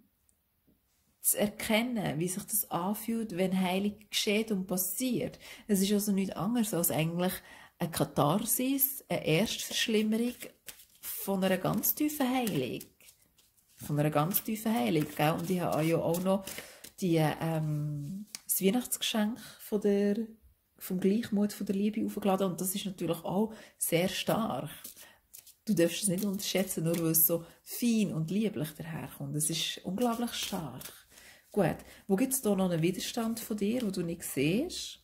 zu erkennen, wie sich das anfühlt, wenn Heilung geschieht und passiert. Es ist also nichts anderes als eigentlich eine Katharsis, eine Erstverschlimmerung von einer ganz tiefen Heilung. Von einer ganz tiefen Heilung, gell? Und ich habe ja auch noch das Weihnachtsgeschenk vom Gleichmut, von der Liebe aufgeladen. Und das ist natürlich auch sehr stark. Du darfst es nicht unterschätzen, nur weil es so fein und lieblich daherkommt. Es ist unglaublich stark. Gut, wo gibt es da noch einen Widerstand von dir, den du nicht siehst?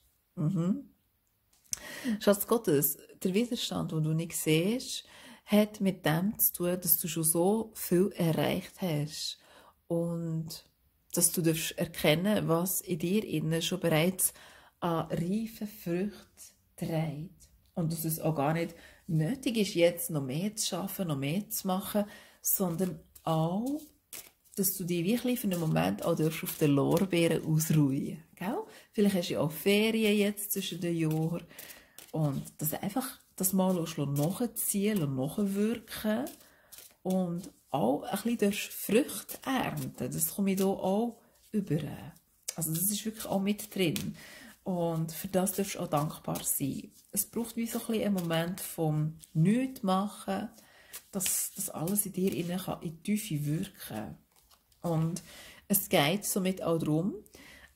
Schatz Gottes, der Widerstand, den du nicht siehst, hat mit dem zu tun, dass du schon so viel erreicht hast. Und dass du erkennen darfst, was in dir innen schon bereits an reifen Früchten trägt. Und dass es auch gar nicht nötig ist, jetzt noch mehr zu schaffen, noch mehr zu machen, sondern auch, dass du dich wirklich für einen Moment auch auf den Lorbeeren ausruhen darfst. Vielleicht hast du ja auch Ferien jetzt zwischen den Jahren. Und dass einfach das mal nachziehen und nachwirken und auch ein bisschen Früchte ernten. Das komme ich hier auch über. Also das ist wirklich auch mit drin. Und für das darfst du auch dankbar sein. Es braucht wie so ein bisschen einen Moment vom Nichtmachen, dass das alles in dir in die Tiefe wirken kann. Und es geht somit auch darum,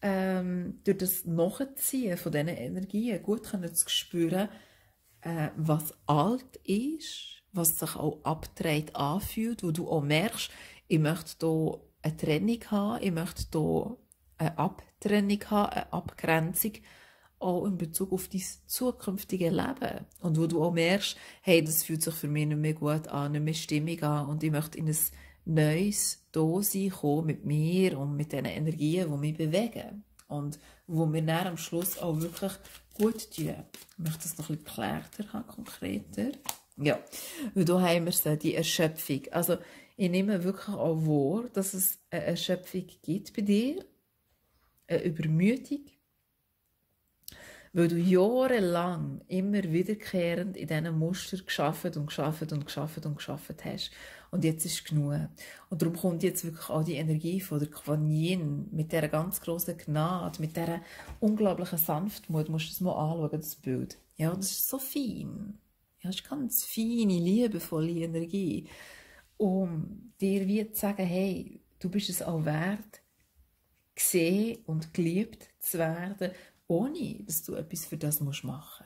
durch das Nachziehen von diesen Energien gut zu spüren, was alt ist, was sich auch abgedreht anfühlt, wo du auch merkst, ich möchte hier eine Trennung haben, ich möchte hier eine Abtrennung haben, eine Abgrenzung, auch in Bezug auf dein zukünftige Leben. Und wo du auch merkst, hey, das fühlt sich für mich nicht mehr gut an, nicht mehr stimmig an und ich möchte in ein neues Dasein kommen mit mir und mit den Energien, die mich bewegen. Und wo mir dann am Schluss auch wirklich gut tun. Ich möchte das noch ein bisschen geklärter haben, konkreter. Ja, weil da haben wir so die Erschöpfung. Also ich nehme wirklich auch wahr, dass es eine Erschöpfung gibt bei dir, eine Übermüdung, weil du jahrelang immer wiederkehrend in diesen Mustern geschafft hast. Und jetzt ist genug. Und darum kommt jetzt wirklich auch die Energie von der Kuan Yin mit dieser ganz grossen Gnade, mit dieser unglaublichen Sanftmut. Du musst das mal anschauen, das Bild. Ja, das ist so fein. Ja, das ist ganz feine, liebevolle Energie. Um dir wie zu sagen, hey, du bist es auch wert, gesehen und geliebt zu werden, ohne dass du etwas für das machen musst.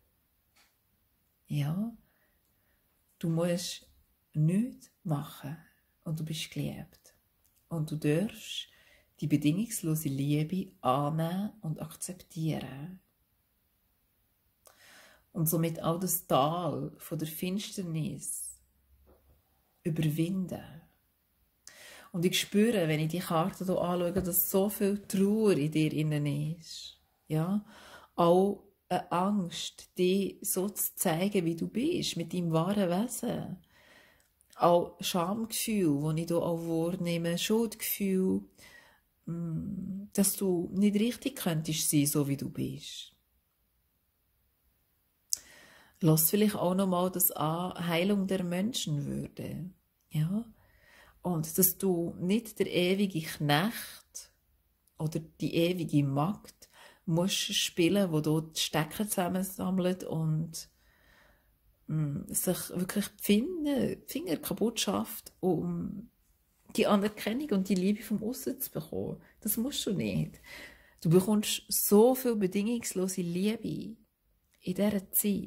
Ja, du musst nichts machen und du bist geliebt. Und du darfst die bedingungslose Liebe annehmen und akzeptieren. Und somit auch das Tal von der Finsternis überwinden. Und ich spüre, wenn ich die Karte hier anschaue, dass so viel Trauer in dir innen ist. Ja? Auch eine Angst, dich so zu zeigen, wie du bist, mit deinem wahren Wesen. Auch Schamgefühl, das ich hier auch wahrnehme, Schuldgefühl, dass du nicht richtig könntest sein, so wie du bist. Lass vielleicht auch nochmal das an, Heilung der Menschenwürde. Ja? Und dass du nicht der ewige Knecht oder die ewige Magd musst spielen, wo dort die Stecker zusammensammelt und sich wirklich die Finger kaputt schafft, um die Anerkennung und die Liebe vom Aussen zu bekommen. Das musst du nicht. Du bekommst so viel bedingungslose Liebe in dieser Zeit,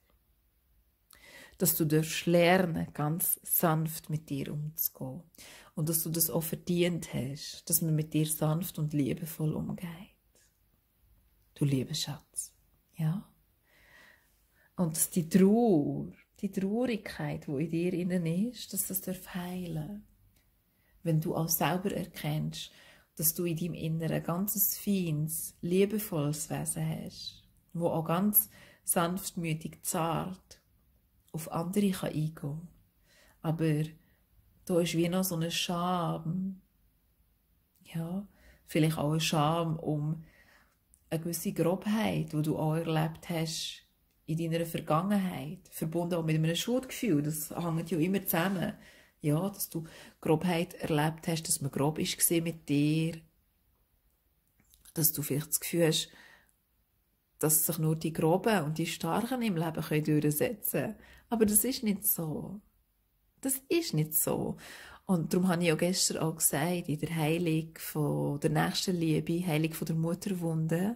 dass du lernen, ganz sanft mit dir umzugehen. Und dass du das auch verdient hast, dass man mit dir sanft und liebevoll umgeht. Du lieber Schatz. Ja? Und dass die Trauer, die Traurigkeit, die in dir innen ist, dass das heilen darf. Wenn du auch selber erkennst, dass du in deinem Inneren ein ganz feines, liebevolles Wesen hast, wo auch ganz sanftmütig, zart auf andere eingehen kann. Aber da ist wie noch so eine Scham. Ja, vielleicht auch eine Scham um eine gewisse Grobheit, die du auch erlebt hast in deiner Vergangenheit. Verbunden auch mit einem Schuldgefühl. Das hängt ja immer zusammen. Ja, dass du Grobheit erlebt hast, dass man grob war mit dir. Dass du vielleicht das Gefühl hast, dass sich nur die Groben und die Starken im Leben durchsetzen können. Aber das ist nicht so. Das ist nicht so. Und darum habe ich auch gestern auch gesagt, in der Heilung von der Nächstenliebe, Heilung von der Mutterwunde,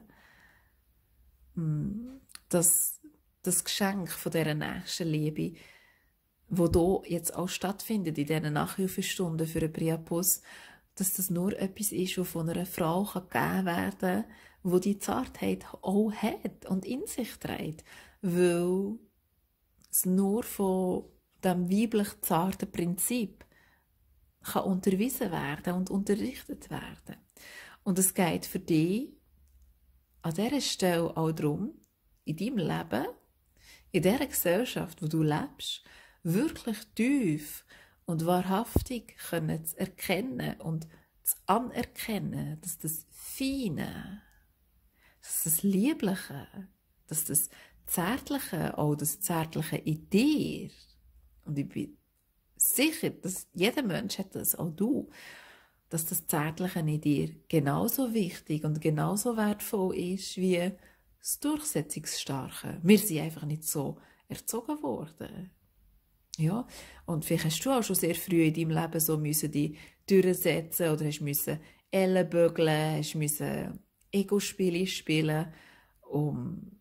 dass das Geschenk von dieser Nächstenliebe, wo hier jetzt auch stattfindet, in diesen Nachhilfestunden für einen Priapus, dass das nur etwas ist, was von einer Frau gegeben werden kann, die die Zartheit auch hat und in sich trägt. Weil es nur von dem weiblich zarten Prinzip kann unterwiesen werden und unterrichtet werden. Und es geht für dich an dieser Stelle auch darum, in deinem Leben, in dieser Gesellschaft, wo du lebst, wirklich tief und wahrhaftig zu erkennen und zu anerkennen, dass das Feine, dass das Liebliche, dass das Zärtliche, auch das Zärtliche in dir, und ich bin sicher, dass jeder Mensch hat das, auch du, dass das Zärtliche in dir genauso wichtig und genauso wertvoll ist wie das Durchsetzungsstarke. Wir sind einfach nicht so erzogen worden. Ja, und vielleicht hast du auch schon sehr früh in deinem Leben so müssen die durchsetzen oder hast müssen Ellenbögeln, hast müssen Ego-Spiele spielen, um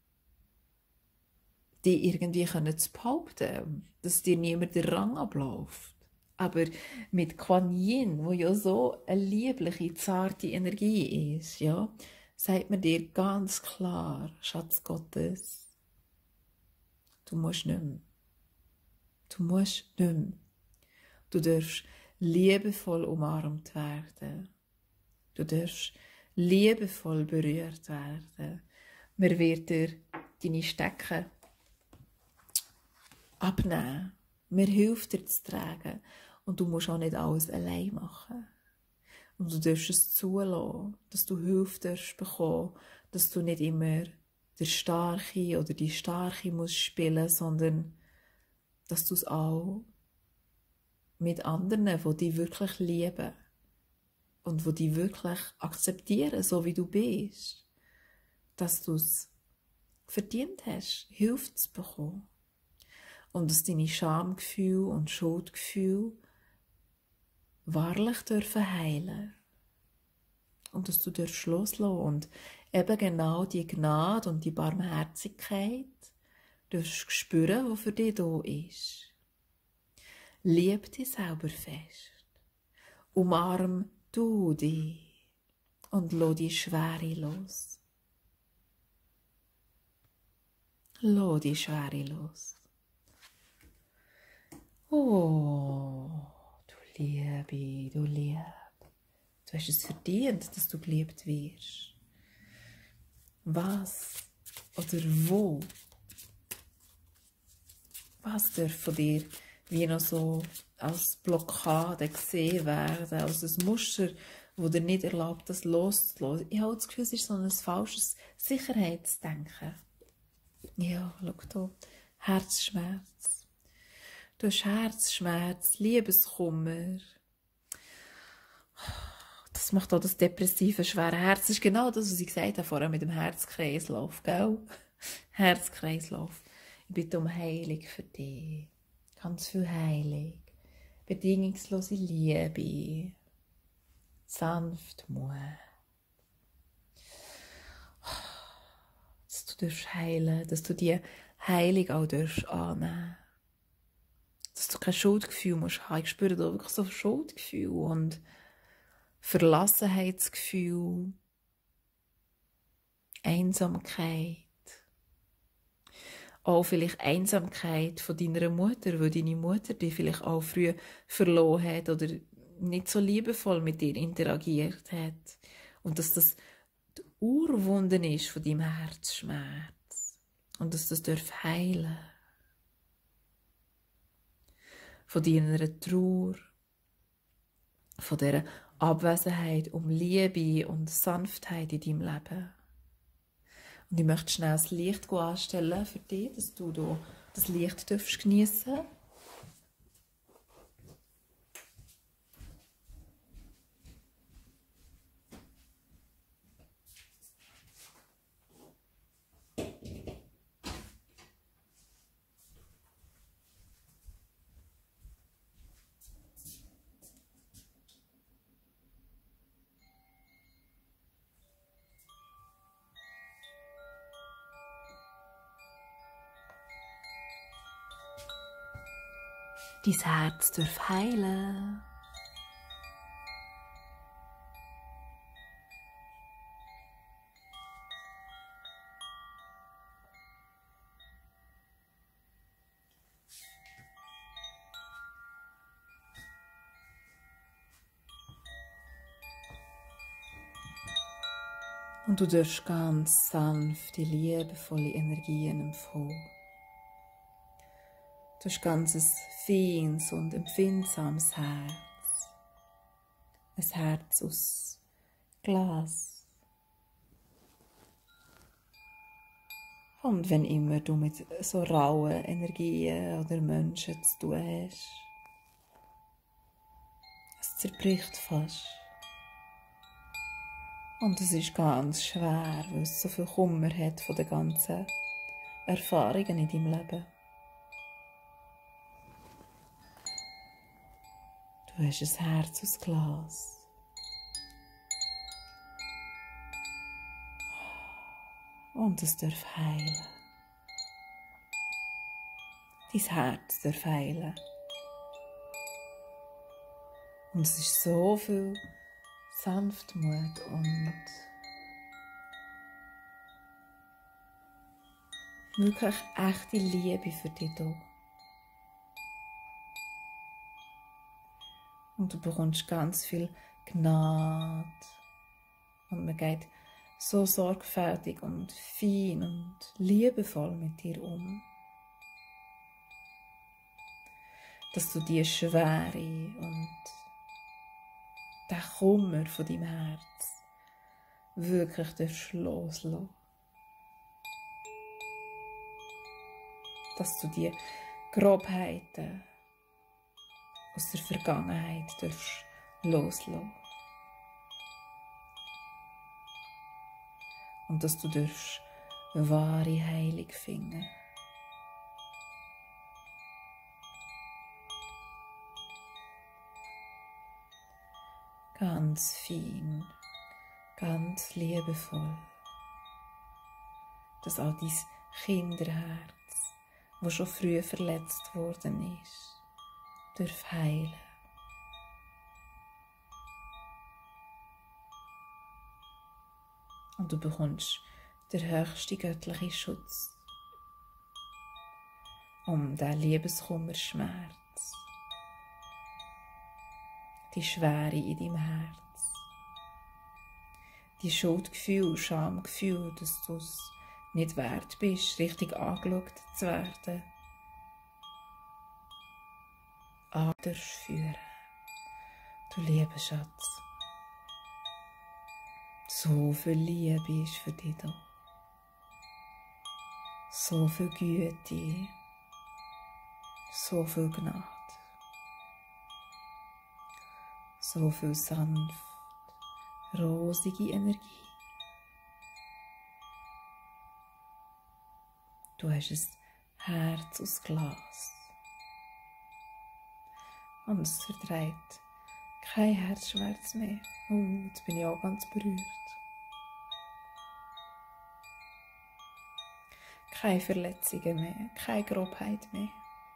die irgendwie zu behaupten, dass dir niemand den Rang abläuft. Aber mit Kuan Yin, wo ja so eine liebliche, zarte Energie ist, ja, sagt man dir ganz klar, Schatz Gottes, du musst nicht mehr. Du musst nicht mehr. Du darfst liebevoll umarmt werden. Du darfst liebevoll berührt werden. Man wird dir deine Stecken abnehmen. Mir hilft dir zu tragen. Und du musst auch nicht alles allein machen. Und du darfst es zulassen, dass du Hilfe darfst bekommen, dass du nicht immer der Starke oder die Starke musst spielen, sondern dass du es auch mit anderen, die dich wirklich lieben und die dich wirklich akzeptieren, so wie du bist, dass du es verdient hast, Hilfe zu bekommen. Und dass deine Schamgefühle und Schuldgefühle wahrlich dürfen heilen. Und dass du loslassen und eben genau die Gnade und die Barmherzigkeit darfst spüren, die für dich da ist. Lieb dich selber fest. Umarm du dich und lass die Schwere los. Lass die Schwere los. Oh, du Liebe, du Liebe. Du hast es verdient, dass du geliebt wirst. Was oder wo? Was darf von dir wie noch so als Blockade gesehen werden, als ein Muster, das dir nicht erlaubt, das loszulassen? Ich habe das Gefühl, es ist so ein falsches Sicherheitsdenken. Ja, schau hier. Herzschmerz. Du hast Herzschmerz, Liebeskummer. Das macht auch das depressive, schwere Herz. Das ist genau das, was ich gesagt habe vorher mit dem Herzkreislauf, gell? Herzkreislauf. Ich bitte um Heilung für dich. Ganz viel Heilung. Bedingungslose Liebe. Sanftmut. Dass du heilen darfst, dass du die Heilung auch annehmen darfst. Dass du kein Schuldgefühl musst haben. Ich spüre da wirklich so Schuldgefühl und Verlassenheitsgefühl, Einsamkeit. Auch vielleicht Einsamkeit von deiner Mutter, weil deine Mutter dich vielleicht auch früh verloren hat oder nicht so liebevoll mit dir interagiert hat. Und dass das die Urwunde ist von deinem Herzschmerz. Und dass das heilen darf. Von deiner Trauer, von dieser Abwesenheit um Liebe und Sanftheit in deinem Leben. Und ich möchte schnell das Licht anstellen für dich, dass du hier das Licht geniessen darfst. Dein Herz darf heilen. Und du darfst ganz sanfte, liebevolle Energien empfangen. Du hast ganz ein feines und empfindsames Herz. Ein Herz aus Glas. Und wenn immer du mit so rauen Energien oder Menschen zu tun hast, es zerbricht fast. Und es ist ganz schwer, weil es so viel Kummer hat von den ganzen Erfahrungen in deinem Leben. Du hast ein Herz aus Glas. Und es darf heilen. Dein Herz darf heilen. Und es ist so viel Sanftmut und wirklich echte Liebe für dich da. Und du bekommst ganz viel Gnade. Und man geht so sorgfältig und fein und liebevoll mit dir um, dass du die Schwere und den Kummer von deinem Herz wirklich loslassen. Dass du die Grobheiten aus der Vergangenheit loslassen. Und dass du wahre Heilung finden. Ganz fein, ganz liebevoll. Dass auch dein Kinderherz, das schon früh verletzt worden ist, darf heilen. Und du bekommst den höchsten göttlichen Schutz, um den Liebeskummerschmerz, die Schwere in deinem Herz, die Schuldgefühl, Schamgefühl, dass du es nicht wert bist, richtig angeschaut zu werden, führen. Du lieber Schatz, so viel Liebe ist für dich da, so viel Güte, so viel Gnade, so viel sanft, rosige Energie. Du hast ein Herz aus Glas und es verträgt kein Herzschmerz mehr. Jetzt bin ich auch ganz berührt. Keine Verletzungen mehr, keine Grobheit mehr.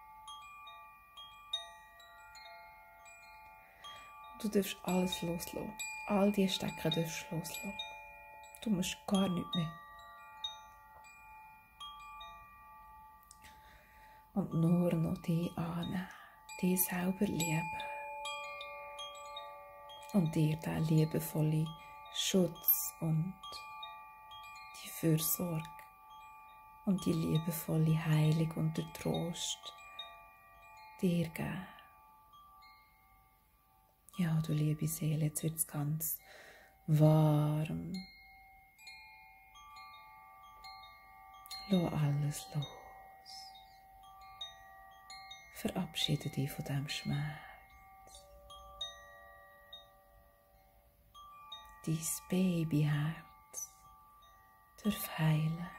Du darfst alles loslassen. All diese Stecken darfst du loslassen. Du musst gar nichts mehr. Und nur noch dich annehmen, dich selber lieben. Und dir diesen liebevollen Schutz und die Fürsorge und die liebevolle Heilung und der Trost dir geben. Ja, du liebe Seele, jetzt wird es ganz warm. Lass alles los. Verabschiede dich von diesem Schmerz. Dein Babyherz darf heilen.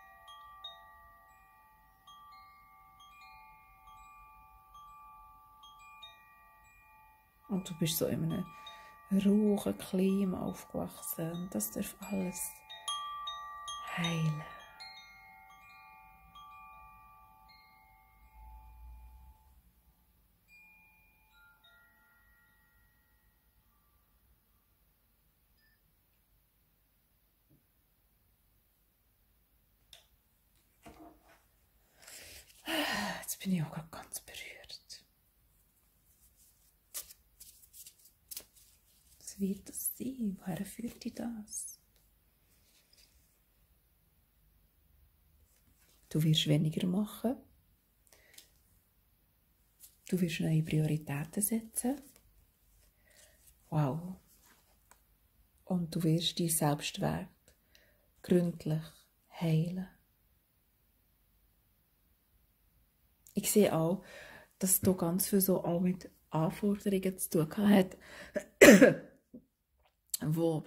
Und du bist so in einem rauchen Klima aufgewachsen und das darf alles heilen. Jetzt bin ich auch ganz berührt. Was wird das sein? Woher führt dich das? Du wirst weniger machen. Du wirst neue Prioritäten setzen. Wow. Und du wirst deinen Selbstwert gründlich heilen. Ich sehe auch, dass du ganz viel so auch mit Anforderungen zu tun hat, wo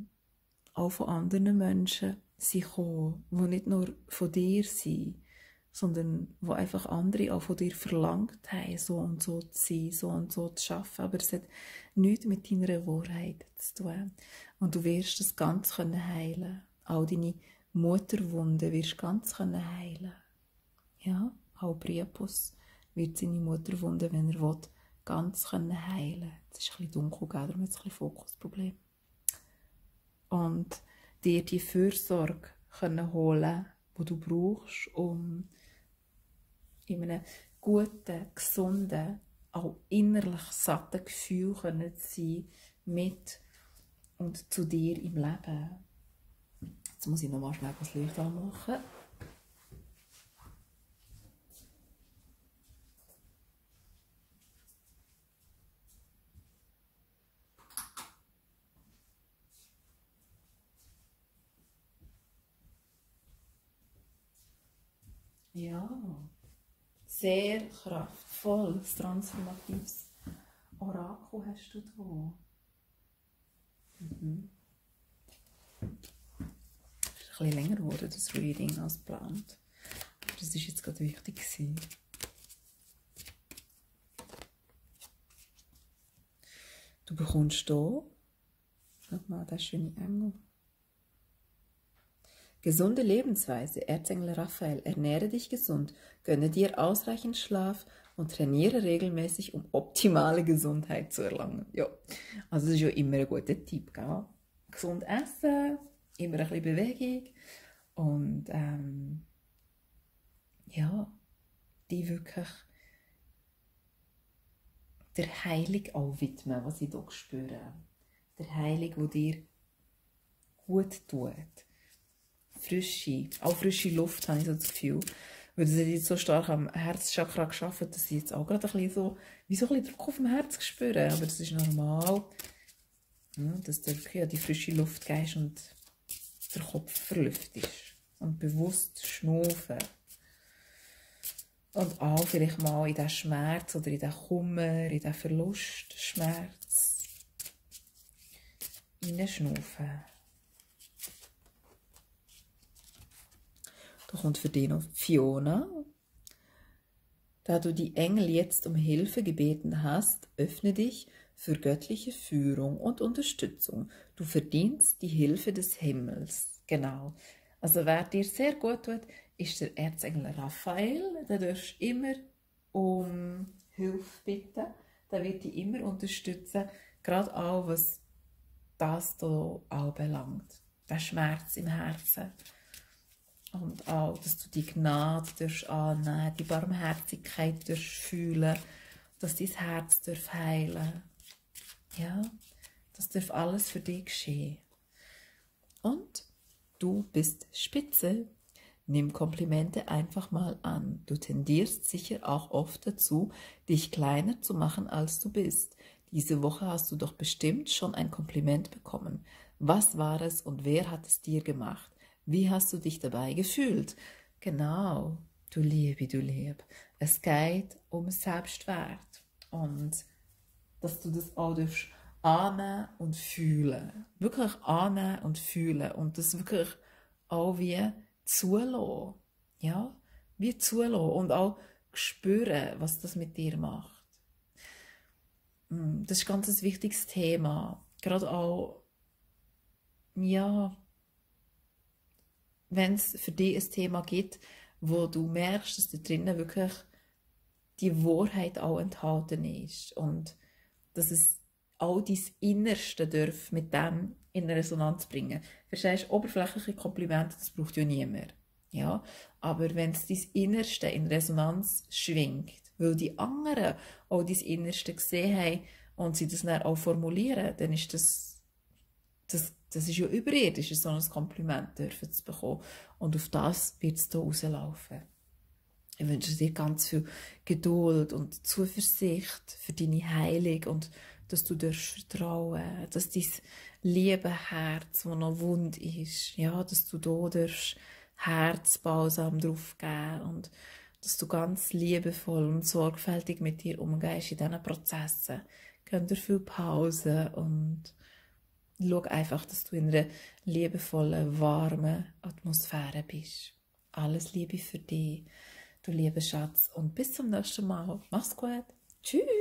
auch von anderen Menschen sind gekommen, die nicht nur von dir sind, sondern wo einfach andere auch von dir verlangt haben, so und so zu sein, so und so zu arbeiten. Aber es hat nichts mit deiner Wahrheit zu tun. Und du wirst das ganz heilen können. All deine Mutterwunden wirst du ganz heilen können. Ja, auch Priapus wird seine Mutterwunde, wenn er will, ganz heilen können. Es ist ein bisschen dunkel, darum hat es ein bisschen Fokusproblem. Und dir die Fürsorge holen, die du brauchst, um in einem guten, gesunden, auch innerlich satten Gefühl zu sein mit und zu dir im Leben. Jetzt muss ich noch mal schnell das Licht anmachen. Ja, sehr kraftvolles, transformatives Orakel hast du da. Es ist ein bisschen länger geworden, das Reading, als geplant. Aber das war jetzt gerade wichtig gewesen. Du bekommst hier, schau mal, das schöne Engel. Gesunde Lebensweise, Erzengel Raphael, ernähre dich gesund, gönne dir ausreichend Schlaf und trainiere regelmäßig, um optimale Gesundheit zu erlangen. Ja, also das ist ja immer ein guter Tipp, gell? Gesund essen, immer ein bisschen Bewegung und ja, die wirklich der Heilung auch widmen, was ich hier spüre. Der Heilung, wo dir gut tut. Auch frische Luft, habe ich so das Gefühl. Weil das hat jetzt so stark am Herzchakra geschafft, dass ich jetzt auch gerade ein bisschen so, wie so ein bisschen Druck auf dem Herz spüre. Aber das ist normal, dass du wirklich die frische Luft gehst und der Kopf verlüftest. Und bewusst schnaufen. Und auch vielleicht mal in diesen Schmerz oder in diesen Kummer, in diesen Verlustschmerz hineinschnaufen. Da kommt für dich noch Fiona. Da du die Engel jetzt um Hilfe gebeten hast, öffne dich für göttliche Führung und Unterstützung. Du verdienst die Hilfe des Himmels. Genau. Also wer dir sehr gut tut, ist der Erzengel Raphael. Da darfst du immer um Hilfe bitten. Der wird dich immer unterstützen. Gerade auch, was das hier anbelangt. Der Schmerz im Herzen. Und auch, dass du die Gnade annehmen, die Barmherzigkeit fühlen, dass dein Herz heilen darf. Ja, das darf alles für dich geschehen. Und du bist spitze. Nimm Komplimente einfach mal an. Du tendierst sicher auch oft dazu, dich kleiner zu machen, als du bist. Diese Woche hast du doch bestimmt schon ein Kompliment bekommen. Was war es und wer hat es dir gemacht? Wie hast du dich dabei gefühlt? Genau, du Liebe. Es geht um Selbstwert. Und dass du das auch annehmen und fühlen. Wirklich annehmen und fühlen. Und das wirklich auch wie zulassen. Ja, wie zulassen. Und auch spüren, was das mit dir macht. Das ist ganz ein wichtiges Thema. Gerade auch, ja, wenn es für dich ein Thema gibt, wo du merkst, dass da drinnen wirklich die Wahrheit auch enthalten ist und dass es all dein Innerste darf mit dem in Resonanz bringen. Verstehst du, oberflächliche Komplimente, das braucht ja niemand. Ja? Aber wenn es dein Innerste in Resonanz schwingt, weil die anderen auch dein Innerste gesehen haben und sie das dann auch formulieren, dann ist das ist ja überirdisch, so ein Kompliment dürfen zu bekommen. Und auf das wird es hier rauslaufen. Ich wünsche dir ganz viel Geduld und Zuversicht für deine Heilung und dass du vertrauen, dass dein liebe Herz, das noch wund ist, ja, dass du da Herzbalsam drauf geben und dass du ganz liebevoll und sorgfältig mit dir umgehst in diesen Prozessen. Gönn dir viel Pause und schau einfach, dass du in einer liebevollen, warmen Atmosphäre bist. Alles Liebe für dich. du lieber Schatz, und bis zum nächsten Mal. Mach's gut. Tschüss.